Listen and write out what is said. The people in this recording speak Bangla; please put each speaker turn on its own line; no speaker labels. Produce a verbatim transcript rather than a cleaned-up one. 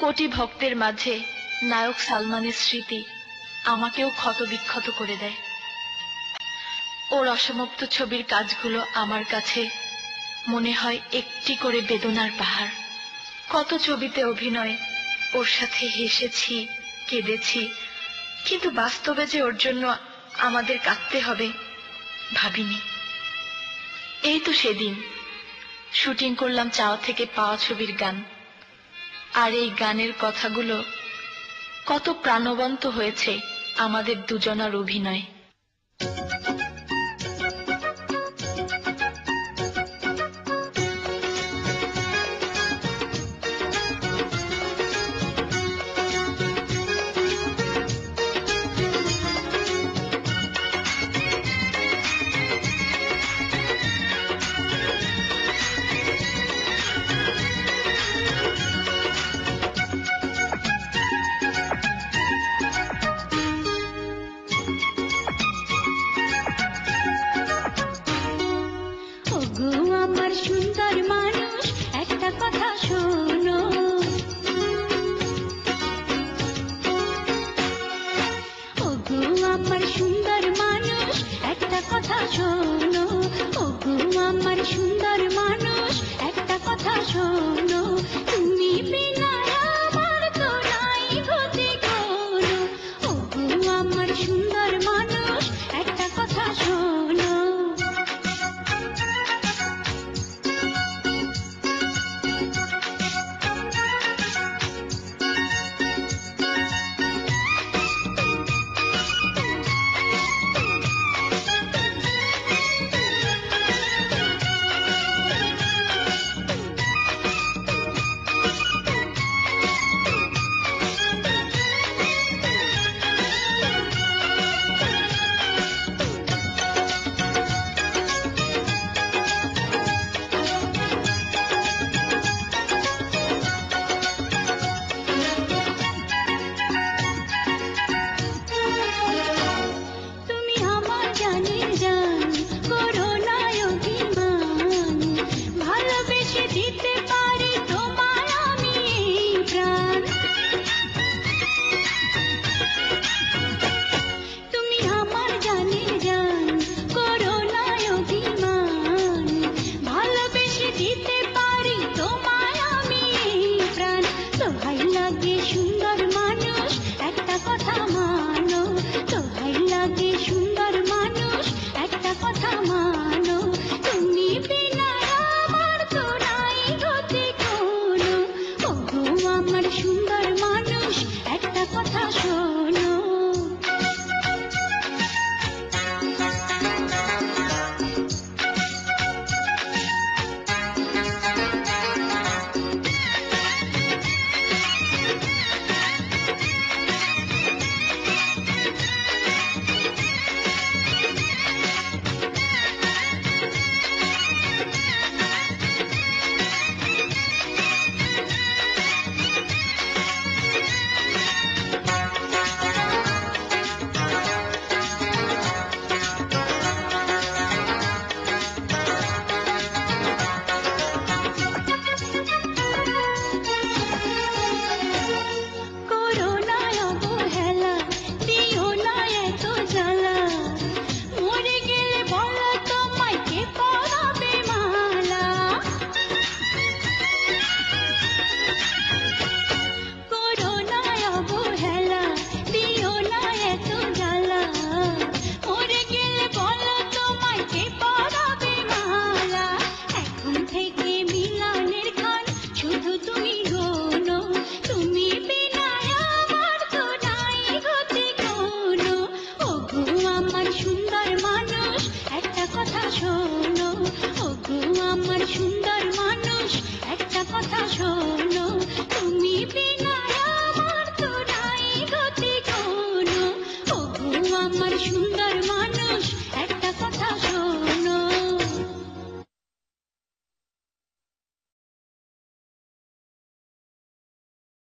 কোটি ভক্তের মাঝে নায়ক সালমানের স্মৃতি আমাকেও ক্ষতবিক্ষত করে দেয়। ওর অসমাপ্ত ছবির কাজগুলো আমার কাছে মনে হয় একটি করে বেদনার পাহাড়। কত ছবিতে অভিনয়, ওর সাথে হেসেছি, কেঁদেছি, কিন্তু বাস্তবে যে ওর জন্য আমাদের কাঁদতে হবে ভাবিনি। এই তো সেদিন শুটিং করলাম চাওয়া থেকে পাওয়া ছবির গান, আর এই গানের কথাগুলো কত প্রাণবন্ত হয়েছে আমাদের দুজনার অভিনয়।
আমার সুন্দর মান